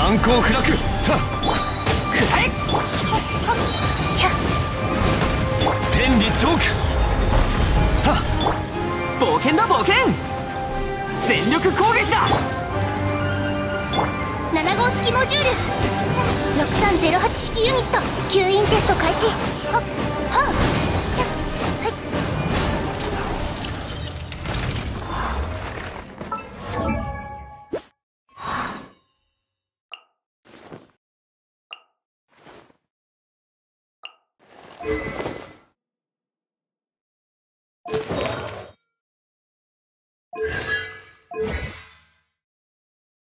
難攻不落。たくらえ。 天理チョーク。はっ冒険だ冒険。全力攻撃だ。 7号式モジュール6308式ユニット吸引テスト開始。はっはっはい。